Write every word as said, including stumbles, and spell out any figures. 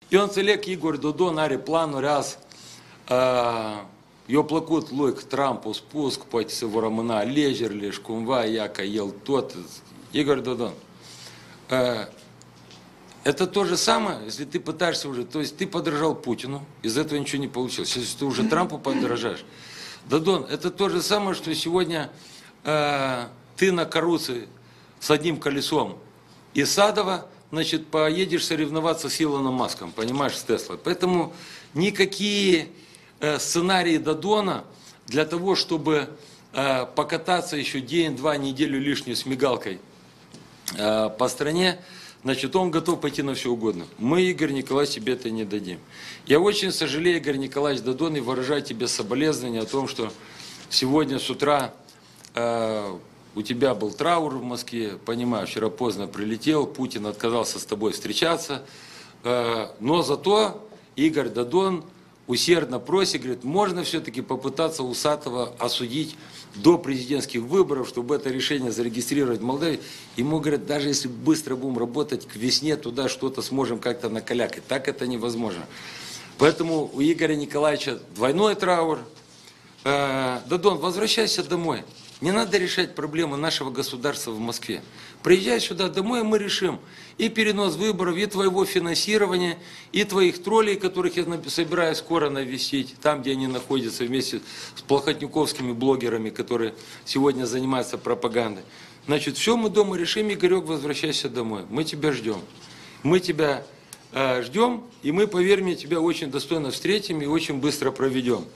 И он целек Игорь Додон, ари плану раз, jo plakut luik Трампу спуск, пойти воромына, лежер лишь, кумва, яка ел тот. Игорь Додон. Это то же самое, если ты пытаешься уже, то есть ты подражал Путину, из этого ничего не получилось. Если ты уже Трампу подражаешь. Додон, это то же самое, что сегодня э, ты на карусе с одним колесом из Садова, значит, поедешь соревноваться с Илоном Маском, понимаешь, с Теслой. Поэтому никакие э, сценарии Додона для того, чтобы э, покататься еще день, два, неделю лишнюю с мигалкой э, по стране, значит, он готов пойти на все угодно. Мы, Игорь Николаевич, тебе это не дадим. Я очень сожалею, Игорь Николаевич Додон, и выражаю тебе соболезнования о том, что сегодня с утра э, у тебя был траур в Москве, понимаю, вчера поздно прилетел, Путин отказался с тобой встречаться, э, но зато Игорь Додон усердно просит, говорит, можно все-таки попытаться Усатого осудить до президентских выборов, чтобы это решение зарегистрировать в Молдавии. Ему говорят, даже если быстро будем работать, к весне туда что-то сможем как-то накалякать. Так это невозможно. Поэтому у Игоря Николаевича двойной траур. Додон, возвращайся домой. Не надо решать проблемы нашего государства в Москве. Приезжай сюда домой, и мы решим и перенос выборов, и твоего финансирования, и твоих троллей, которых я собираюсь скоро навестить, там, где они находятся, вместе с плохотнюковскими блогерами, которые сегодня занимаются пропагандой. Значит, все мы дома решим, Игорек, возвращайся домой. Мы тебя ждем. Мы тебя э, ждем, и мы, поверь мне, тебя очень достойно встретим и очень быстро проведем.